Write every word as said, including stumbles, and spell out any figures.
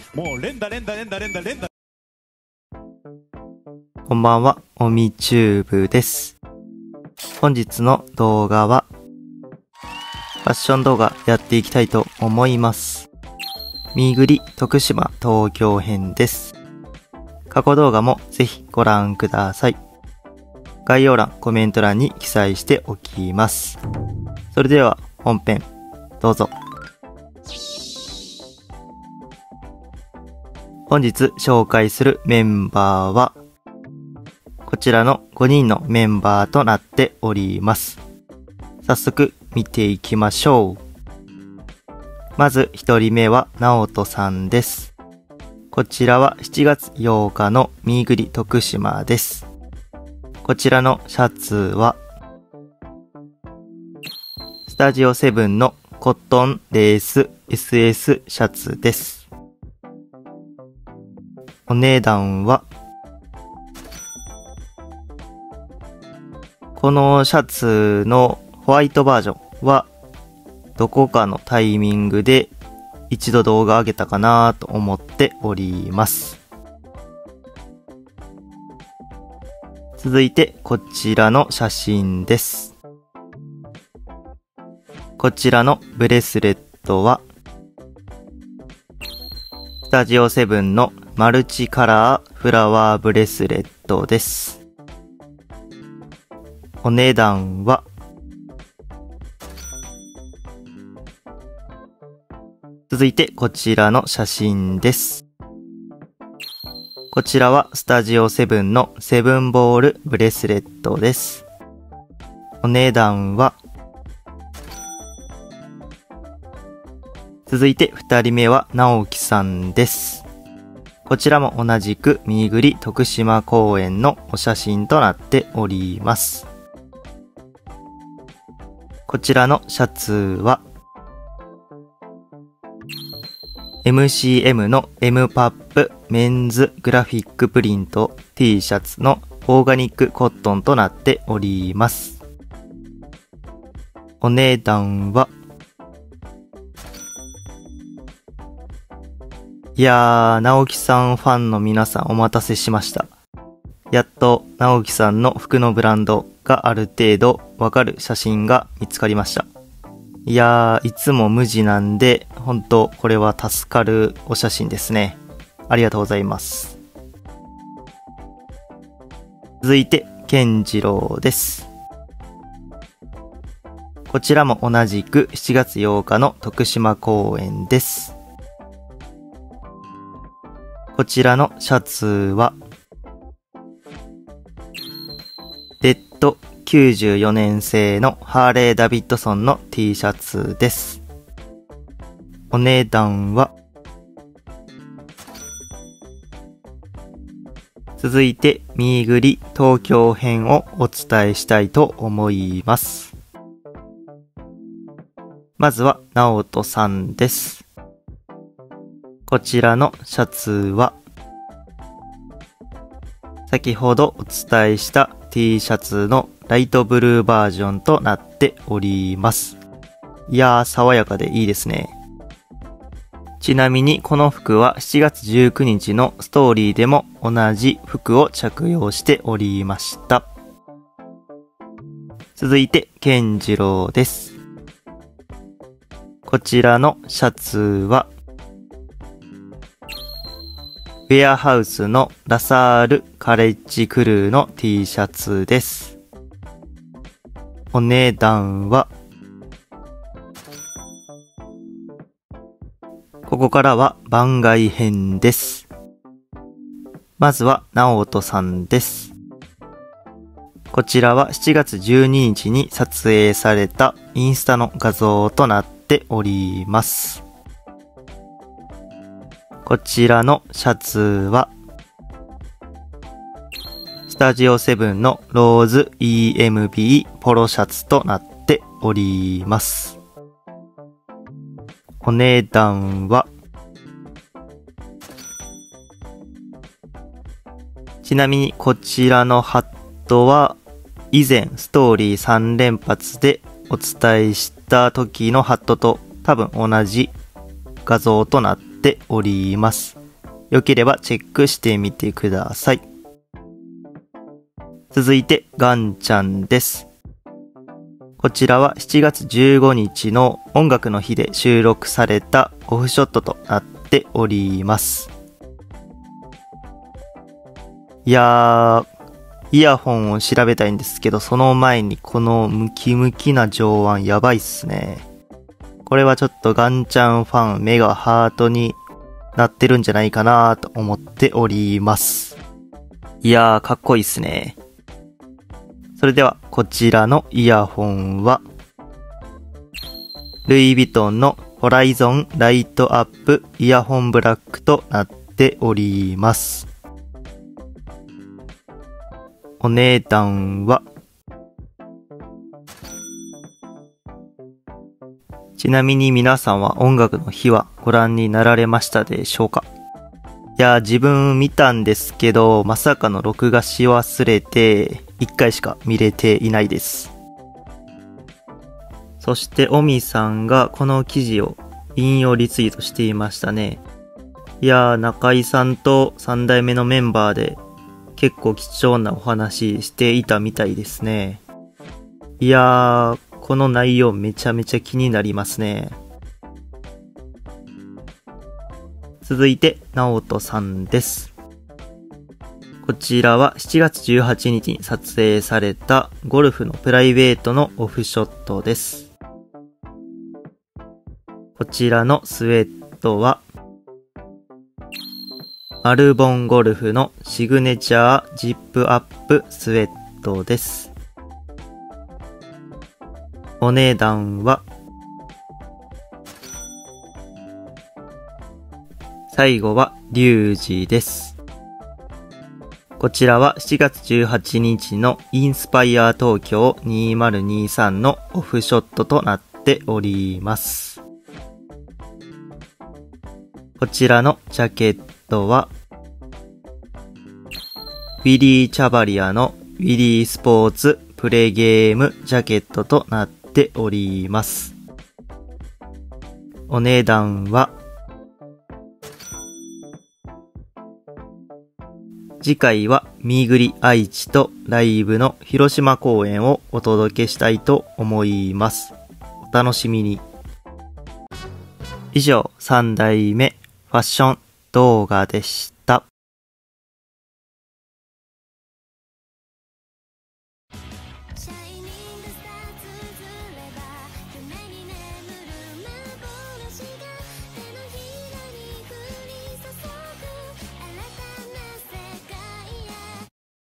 もう連打連打連打連打連打。 こんばんは、おみチューブです。本日の動画はファッション動画やっていきたいと思います。みぐり徳島東京編です。過去動画もぜひご覧ください。概要欄、コメント欄に記載しておきます。それでは本編どうぞ。本日紹介するメンバーはこちらのごにんのメンバーとなっております。早速見ていきましょう。まずひとりめはなおとさんです。こちらはしちがつようかのみぐり徳島です。こちらのシャツはスタジオセブンのコットンレース エスエス シャツです。お値段はこのシャツのホワイトバージョンはどこかのタイミングで一度動画上げたかなと思っております。続いてこちらの写真です。こちらのブレスレットはスタジオセブンのマルチカラーフラワーブレスレットです。お値段は続いてこちらの写真です。こちらはスタジオセブンのセブンボールブレスレットです。お値段は続いてふたりめはなおきさんです。こちらも同じくみぐり徳島公園のお写真となっております。こちらのシャツは エムシーエム の M パップメンズグラフィックプリント T シャツのオーガニックコットンとなっております。お値段はいやー、直樹さんファンの皆さんお待たせしました。やっと直樹さんの服のブランドがある程度わかる写真が見つかりました。いやー、いつも無地なんで、本当これは助かるお写真ですね。ありがとうございます。続いて、健次郎です。こちらも同じくしちがつようかの徳島公園です。こちらのシャツはレッドきゅうじゅうよねん製のハーレー・ダビッドソンの T シャツです。お値段は続いてみぐり東京編をお伝えしたいと思います。まずはなおとさんです。こちらのシャツは先ほどお伝えした T シャツのライトブルーバージョンとなっております。いやー、爽やかでいいですね。ちなみにこの服はしちがつじゅうくにちのストーリーでも同じ服を着用しておりました。続いて健次郎です。こちらのシャツはウェアハウスのラサールカレッジクルーの T シャツです。お値段はここからは番外編です。まずはなおとさんです。こちらはしちがつじゅうににちに撮影されたインスタの画像となっております。こちらのシャツはスタジオセブンのローズ イーエムビー ポロシャツとなっております。お値段はちなみにこちらのハットは以前ストーリーさん連発でお伝えした時のハットと多分同じ画像となっております。 良ければチェックしてみてください。続いてガンちゃんです。こちらはしちがつじゅうごにちの音楽の日で収録されたオフショットとなっております。いやー、イヤホンを調べたいんですけど、その前にこのムキムキな上腕やばいっすね。これはちょっとガンちゃんファン目がハートになってるんじゃないかなと思っております。いやー、かっこいいっすね。それではこちらのイヤホンはルイ・ヴィトンのホライゾンライトアップイヤホンブラックとなっております。お値段はちなみに皆さんは音楽の日はご覧になられましたでしょうか？いや、自分見たんですけど、まさかの録画し忘れて、いっかいしか見れていないです。そして、オミさんがこの記事を引用リツイートしていましたね。いやー、中井さんとさん代目のメンバーで結構貴重なお話していたみたいですね。いやー、この内容めちゃめちゃ気になりますね。続いて、ナオトさんです。こちらはしちがつじゅうはちにちに撮影されたゴルフのプライベートのオフショットです。こちらのスウェットは、アルボンゴルフのシグネチャージップアップスウェットです。お値段は、最後はリュウジです。こちらはしちがつじゅうはちにちのインスパイア東京にせんにじゅうさんのオフショットとなっております。こちらのジャケットはウィリー・チャバリアのウィリースポーツプレゲームジャケットとなっております。お値段は次回はミーグリ愛知とライブの広島公演をお届けしたいと思います。お楽しみに。以上さん代目ファッション動画でした。